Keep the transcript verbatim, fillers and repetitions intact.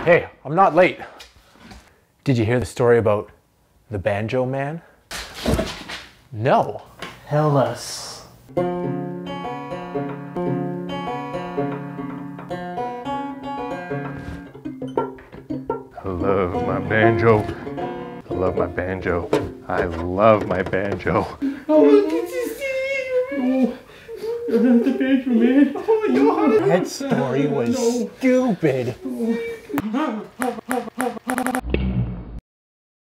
Hey, I'm not late. Did you hear the story about the Banjo Man? No. Tell us. I love my banjo. I love my banjo. I love my banjo. Oh, good to see you. Oh, the Banjo Man. Oh my God. That story was No. stupid. Oh.